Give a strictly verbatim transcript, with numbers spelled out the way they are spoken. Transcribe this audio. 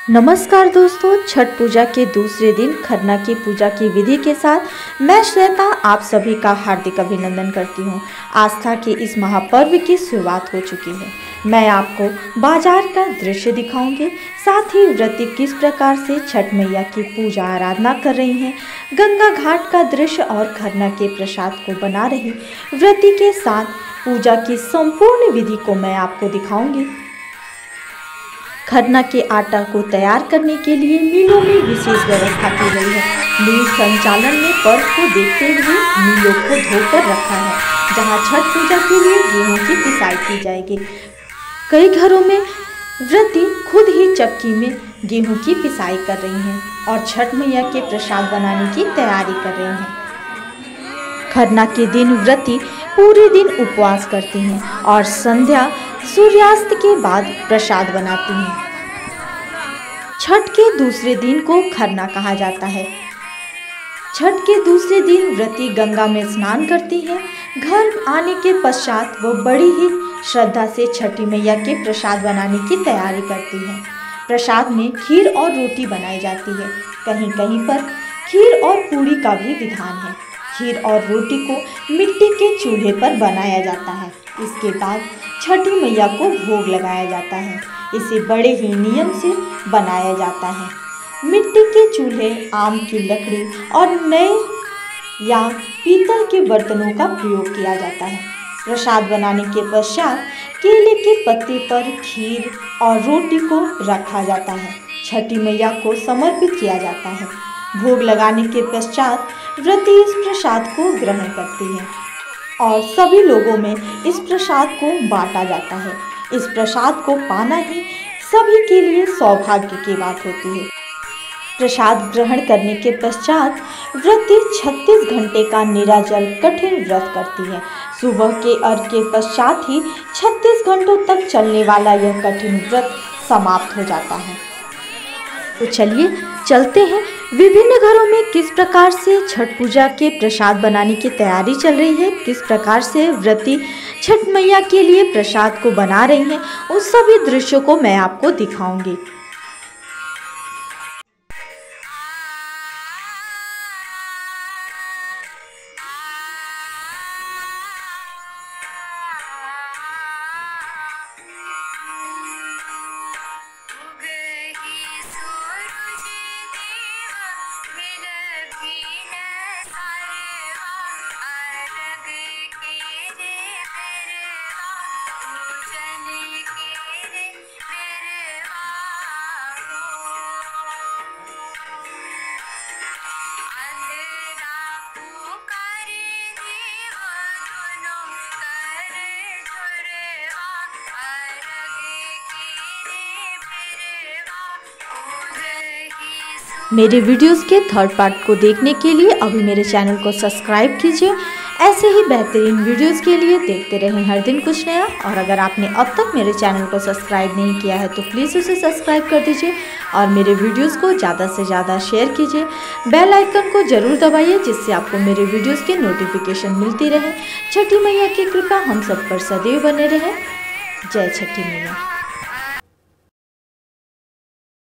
नमस्कार दोस्तों, छठ पूजा के दूसरे दिन खरना की पूजा की विधि के साथ मैं श्वेता आप सभी का हार्दिक अभिनंदन करती हूँ। आस्था के इस महापर्व की शुरुआत हो चुकी है। मैं आपको बाजार का दृश्य दिखाऊंगी, साथ ही व्रती किस प्रकार से छठ मैया की पूजा आराधना कर रही हैं, गंगा घाट का दृश्य और खरना के प्रसाद को बना रही व्रती के साथ पूजा की संपूर्ण विधि को मैं आपको दिखाऊंगी। खरना के आटा को तैयार करने के लिए मिलों में विशेष व्यवस्था की गई है। मिल संचालन में पर्व को देखते हुए मिलों को धोकर रखा है, जहां छठ पूजा के लिए गेहूं की पिसाई की जाएगी। कई घरों में व्रती खुद ही चक्की में गेहूं की पिसाई कर रही हैं और छठ मैया के प्रसाद बनाने की तैयारी कर रही हैं। खरना के दिन व्रती पूरे दिन उपवास करती हैं और संध्या सूर्यास्त के बाद प्रसाद बनाती हैं। छठ के दूसरे दिन को खरना कहा जाता है। छठ के दूसरे दिन व्रती गंगा में स्नान करती हैं। घर आने के पश्चात वो बड़ी ही श्रद्धा से छठी मैया के प्रसाद बनाने की तैयारी करती हैं। प्रसाद में खीर और रोटी बनाई जाती है। कहीं कहीं पर खीर और पूड़ी का भी विधान है। खीर और रोटी को मिट्टी के चूल्हे पर बनाया जाता है। इसके बाद छठी मैया को भोग लगाया जाता है। इसे बड़े ही नियम से बनाया जाता है। मिट्टी के चूल्हे, आम की लकड़ी और नए या पीतल के बर्तनों का प्रयोग किया जाता है। प्रसाद बनाने के पश्चात केले के पत्ते पर खीर और रोटी को रखा जाता है। छठी मैया को समर्पित किया जाता है। भोग लगाने के पश्चात व्रती इस प्रसाद को ग्रहण करती है और सभी लोगों में इस प्रसाद को बांटा जाता है। इस प्रसाद को पाना ही सभी के लिए सौभाग्य की बात होती है। प्रसाद ग्रहण करने के पश्चात व्रती छत्तीस घंटे का निराजल कठिन व्रत करती है। सुबह के अर्घ्य के पश्चात ही छत्तीस घंटों तक चलने वाला यह कठिन व्रत समाप्त हो जाता है। तो चलिए चलते हैं विभिन्न घरों में किस प्रकार से छठ पूजा के प्रसाद बनाने की तैयारी चल रही है, किस प्रकार से व्रती छठ मैया के लिए प्रसाद को बना रही हैं, उन सभी दृश्यों को मैं आपको दिखाऊंगी। मेरे वीडियोस के थर्ड पार्ट को देखने के लिए अभी मेरे चैनल को सब्सक्राइब कीजिए। ऐसे ही बेहतरीन वीडियोस के लिए देखते रहें हर दिन कुछ नया। और अगर आपने अब तक मेरे चैनल को सब्सक्राइब नहीं किया है तो प्लीज़ उसे सब्सक्राइब कर दीजिए और मेरे वीडियोस को ज़्यादा से ज़्यादा शेयर कीजिए। बेल आइकन को ज़रूर दबाइए जिससे आपको मेरे वीडियोज़ की नोटिफिकेशन मिलती रहे। छठी मैया की कृपा हम सब पर सदैव बने रहे। जय छठी मैया।